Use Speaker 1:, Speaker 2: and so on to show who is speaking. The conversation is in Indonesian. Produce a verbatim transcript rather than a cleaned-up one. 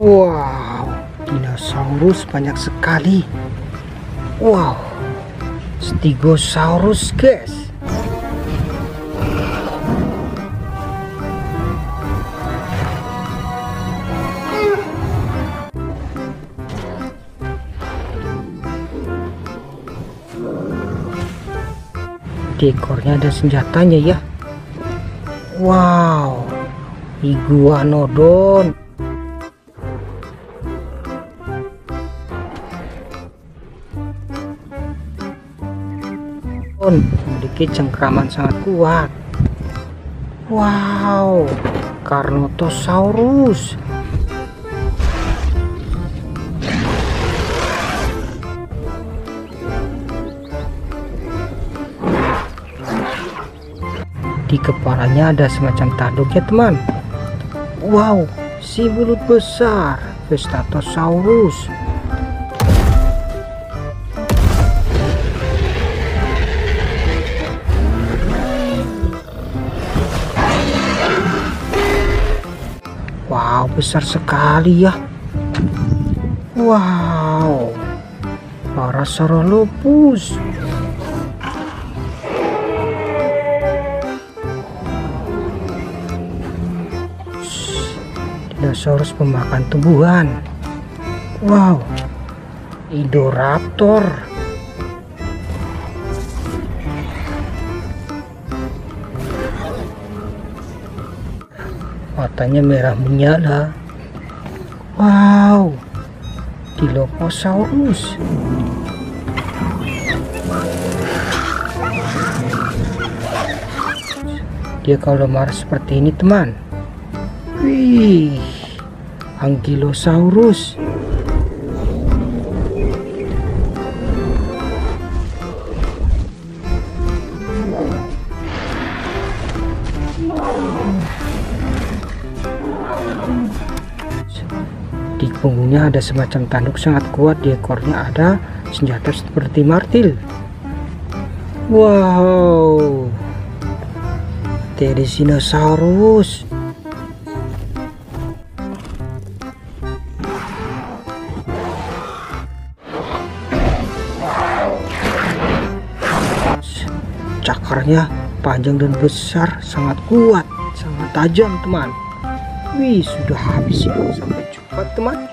Speaker 1: Wow, dinosaurus banyak sekali. Wow, Stegosaurus guys. Di ekornya ada senjatanya ya. Wow, Iguanodon. Memiliki cengkraman sangat kuat. Wow, Carnotosaurus. Di kepalanya ada semacam tanduk ya teman. Wow, si mulut besar Vestatosaurus. Wow, besar sekali ya. Wow, Parasaurolophus. Dinosaurus pemakan tumbuhan. Wow, Indoraptor. Matanya merah menyala. Wow, Dilophosaurus. Dia kalau marah seperti ini teman. Wih, Ankylosaurus. Di punggungnya ada semacam tanduk sangat kuat. Di ekornya ada senjata seperti martil. Wow, Therizinosaurus. Cakarnya panjang dan besar, sangat kuat, sangat tajam teman. Wih, sudah habis ya. Sampai jumpa teman.